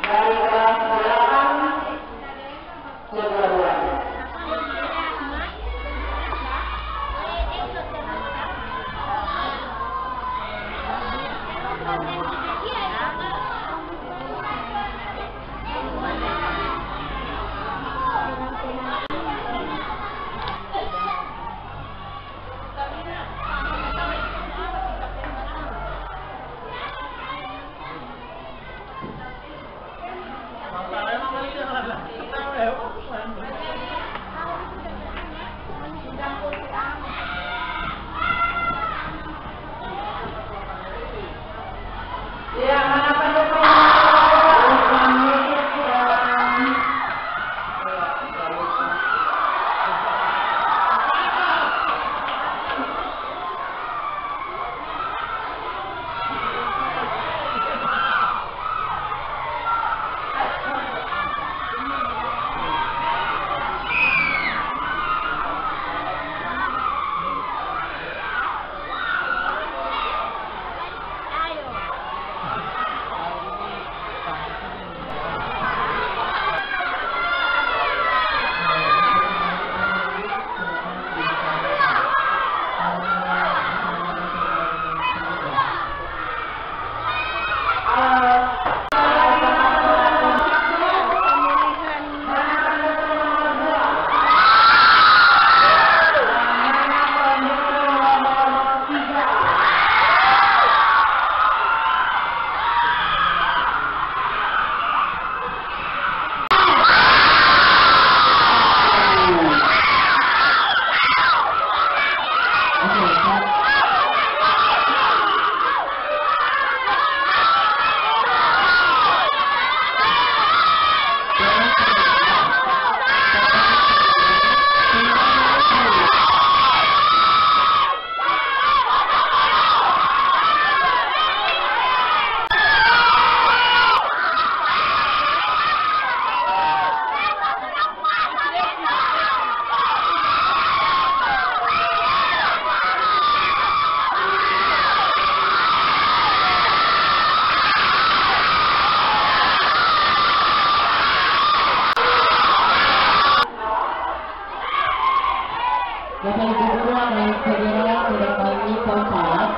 Bapak Ibu Guru dan saudara sudah kami kompak.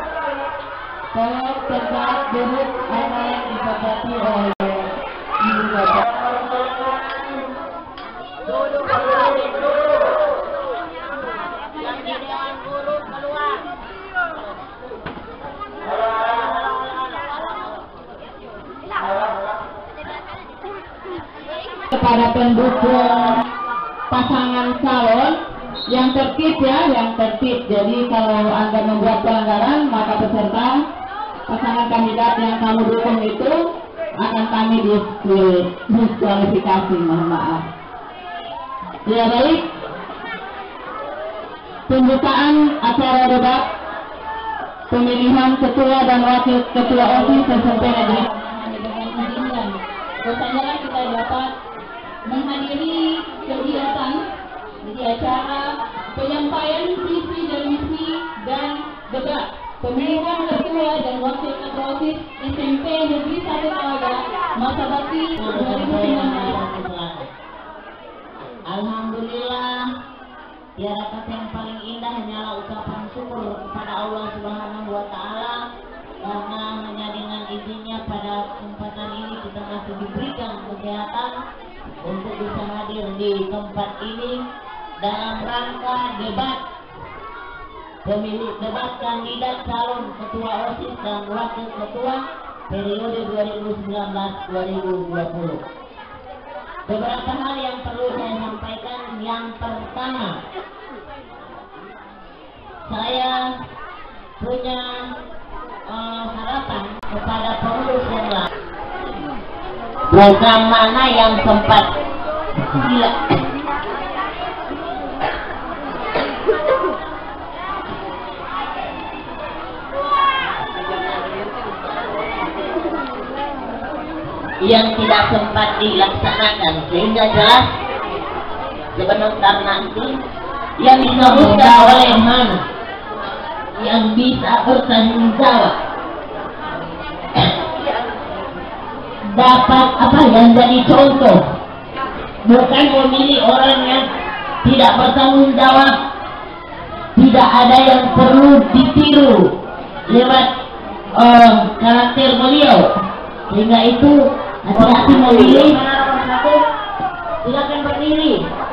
Saya tegak duduk anak yang disebati oleh Ibu Bapak. Duduk yang di dewan guru keluar. Kepada pendukung pasangan calon yang tertib ya, yang tertib. Jadi kalau Anda membuat pelanggaran, maka peserta pasangan kandidat yang kamu dukung itu akan kami diskualifikasi. Mohon maaf. Ya baik, pembukaan acara debat pemilihan ketua dan wakil ketua OSIS SMP Negeri. Bersajalah kita dapat menghadiri kegiatan di acara penyampaian visi dan misi dan debat pemilihan ketua dan wakil ketua OSIS SMP Negeri 1 Talaga masa bakti 2019. Alhamdulillah, tiada kata yang paling indah hanyalah ucapan syukur kepada Allah Subhanahu wa Ta'ala, karena hanya dengan izinnya pada kesempatan ini kita masih diberikan kesehatan untuk bisa hadir di tempat ini dalam rangka debat pemilih debat kandidat calon ketua OSIS dan wakil ketua periode 2019-2020. Beberapa hal yang perlu saya sampaikan. Yang pertama, saya punya harapan kepada pengurus yang lain. Program mana yang sempat yang tidak sempat dilaksanakan, sehingga jelas sebentar nanti yang disebutkan oleh mana yang bisa bertanggung jawab dapat apa yang jadi contoh, bukan memilih orang yang tidak bertanggung jawab, tidak ada yang perlu ditiru lewat karakter beliau. Sehingga itu hati-hati memilih. Silakan berdiri.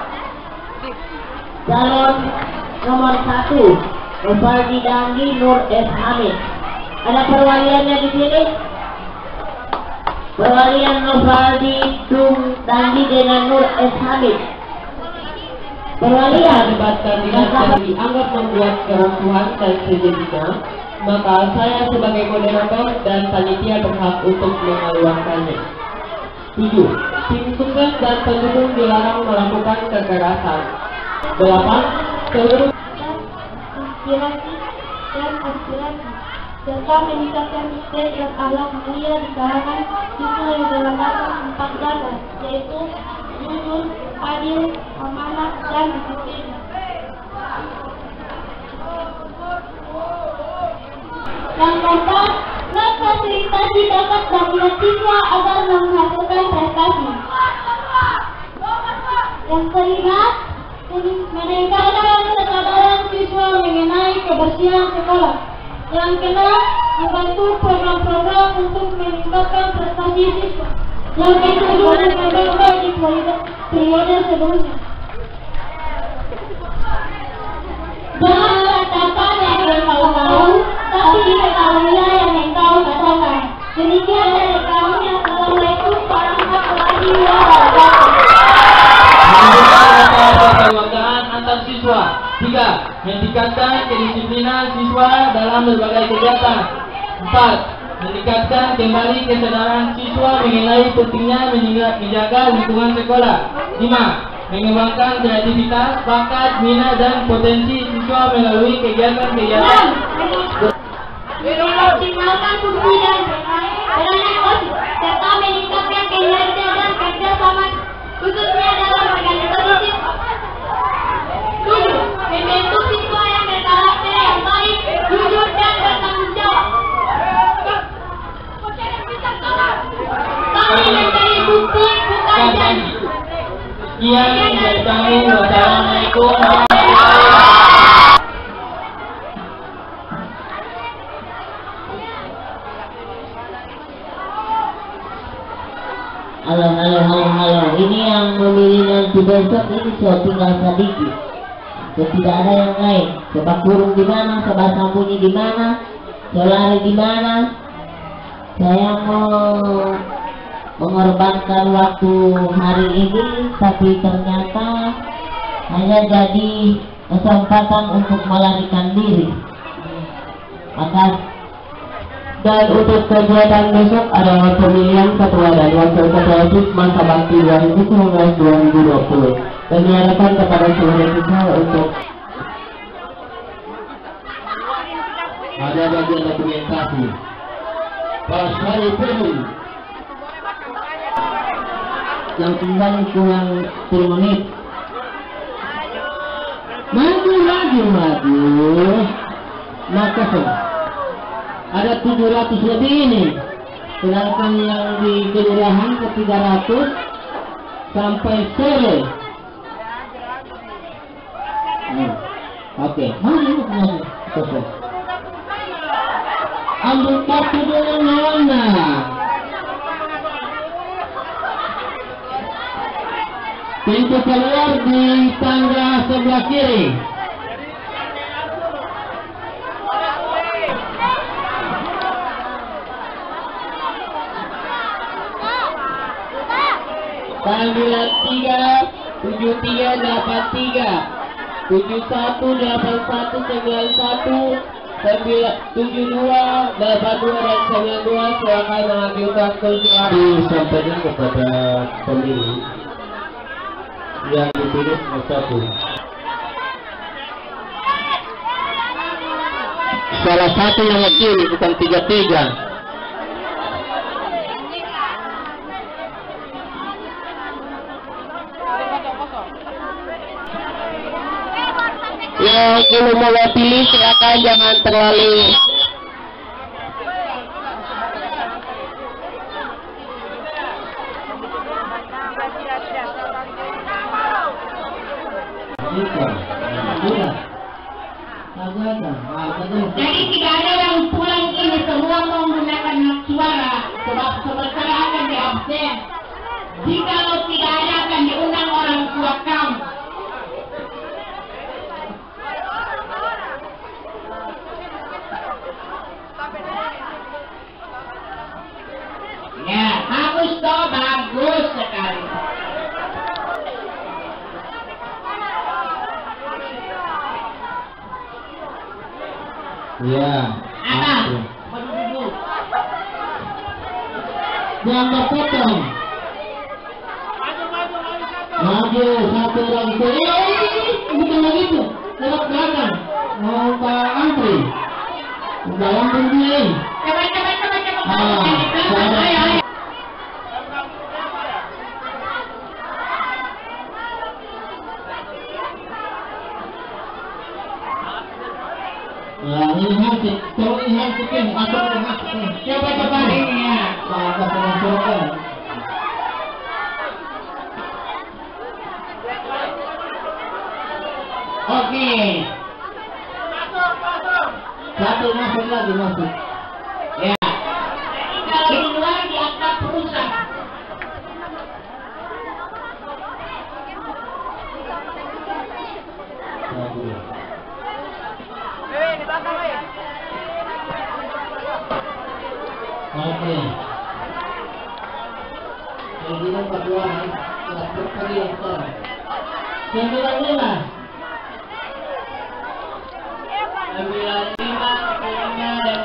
Calon nomor 1 Novaldi Dandi Nur S. Hamid. Ada perwaliannya di sini. Perwalian Novaldi Dandi dengan Nur S. Hamid. Perwalian Melibatkan yang dianggap membuat kerusuhan dan sejenisnya, maka saya sebagai moderator dan panitia berhak untuk mengeluarkannya. 7. Tim sukses dan pendukung dilarang melakukan kekerasan. 8. Seluruh inspirasi dan aspirasi serta meningkatkan nilai dan akhlak mulia di kalangan siswa yang berlandaskan 4 dasar, yaitu jujur, adil, amanah, dan disiplin. Yang keempat, memfasilitasi bakat dan minat siswa agar menghasilkan prestasi. Yang kelima, meningkatkan kesadaran siswa mengenai kebersihan sekolah. Yang keenam, membantu program-program untuk meningkatkan prestasi siswa. Yang ketujuh, memperbaiki di periode sebelumnya. Jangan katakan yang engkau tahu, tapi ketahuilah yang engkau katakan. Demikian dari kami. Assalamualaikum warahmatullahi wabarakatuh. Perwakilan antar siswa. 3. Meningkatkan kedisiplinan siswa dalam berbagai kegiatan. 4. Meningkatkan kembali kesadaran siswa mengenai pentingnya menjaga lingkungan sekolah. 5. Mengembangkan kreativitas, bakat, minat, dan potensi siswa melalui kegiatan-kegiatan. Memaksimalkan fungsi dan peranan OSIS serta meningkatkan kinerja dan kerjasama khususnya dalam organisasi siswa. 7. Membentuk siswa yang berkarakter yang baik, jujur, dan bertanggung jawab. Kami mencari bukti bukan janji. Sekian dari kami. Wassalamualaikum. Halo. Ini yang memilih nanti besok ini so tinggal sedikit. So, tidak ada yang lain. Coba kurung di mana, coba sambunyi di mana, coba lari di mana. Saya mau mengorbankan waktu hari ini, tapi ternyata hanya jadi kesempatan untuk melarikan diri. Maka Dan untuk kegiatan besok adalah pemilihan ketua dan wakil ketua OSIS masa bakti 2019-2020 dan diharapkan kepada seluruh siswa untuk ada bagian dokumentasi. Pas hari ini yang tinggal kurang 10 menit. Maju. Maka ada 700 lebih ini, sedangkan yang di kelurahan ke 300 sampai sore. Oke, mari. Ambil kartu dengan warna. Pintu keluar di tangga sebelah kiri. Panggilan 3, 7383, 718191, 72, 82 dan 92 silakan mengajukan kursi. Disampaikan kepada pemilih yang dipilih satu. Salah satu yang wakil bukan 33. Yang belum mau pilih silakan jangan terlalu Itu. Sudah. Jadi tidak ada yang pulang ini semua menggunakan hak suara sebab sementara akan diabsen. Jikalau tidak ada akan diundang orang tua kamu. Ya, bagus toh, bagus sekali. Ya. Apa? Yang berpotong. Maju satu lagi. Bukan begitu. Lewat belakang. Mau ke antri. Dalam dunia. Coba. Ayo. Nah, ini hansip. Kalau ini hansipin, masuk ke hansipin. Coba ini ya. Maka penonton. Oke. Satu masuk lagi masuk. Ya. Kalau di luar dianggap perusak. Oke. Jadi nomor 2 kelas berperiode. 95. 95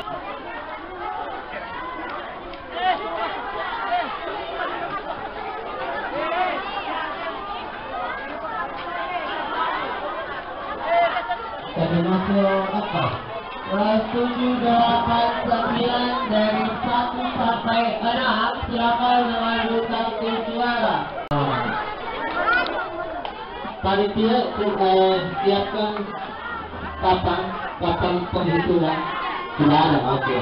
Tadi masuk apa? 7, 8, 9 dari 1 sampai 6. Silakan mengambil kartu suara. Panitia siapkan papan penghitungan. Sudah ada, oke.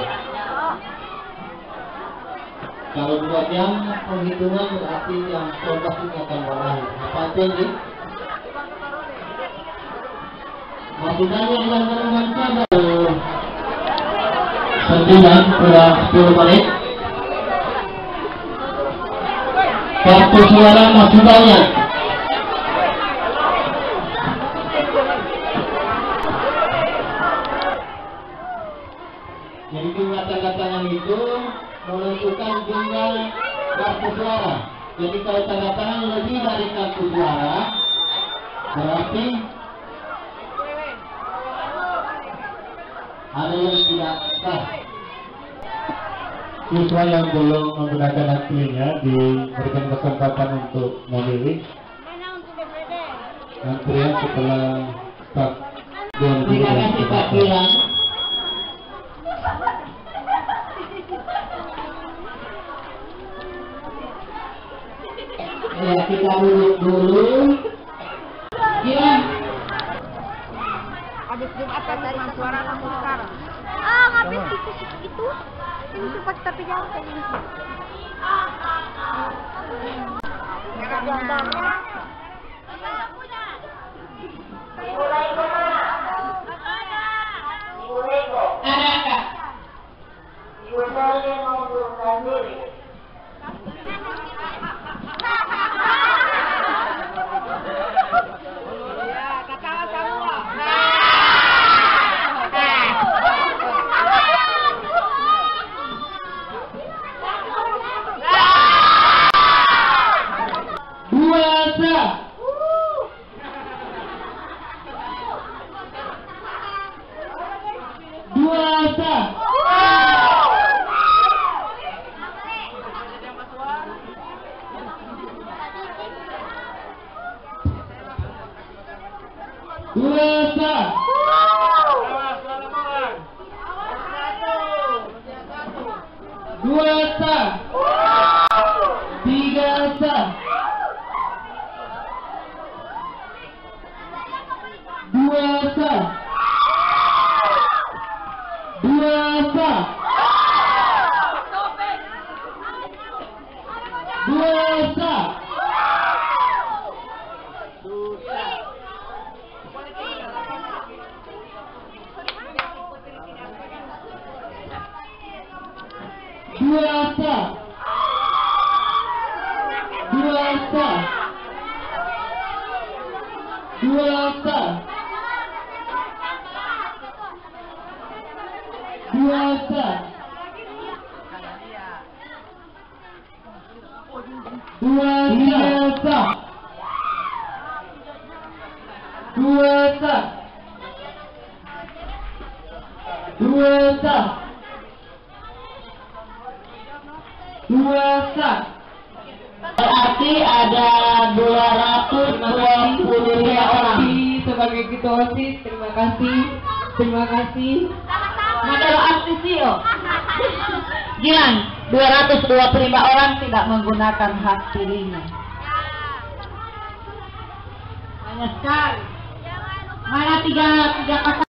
Kalau 2 jam penghitungan berarti yang kontak ini akan berakhir. Apa aja ini? Masih banyak yang menemukan kabar. 9 kurang 10 menit. Kartu suara masih banyak. Jadi jumlah tanda tangan itu menentukan jumlah kartu suara. Jadi kalau tanda tangan lebih dari kartu suara, berarti ada yang tidak sah. Siswa yang belum menggunakan hak pilihnya diberikan kesempatan untuk memilih. Antrian setelah start. Terima kasih Pak Gilang. Ya, kita duduk dulu. Gilang. Habis Jumat kan dari suara kamu sekarang. Habis itu ini cepat tapi jauh tadi. Adakah? 2 sah. 2 sah. 2 sah. 2 sah. 2 sah. 2 sah. 2 sah. 2 sah. Berarti ada 223 orang. Sebagai ketua OSIS, terima kasih. Terima kasih. Adalah artisio. Gilang, 225 orang tidak menggunakan hak pilihnya. Banyak sekali. Mana tiga pasang?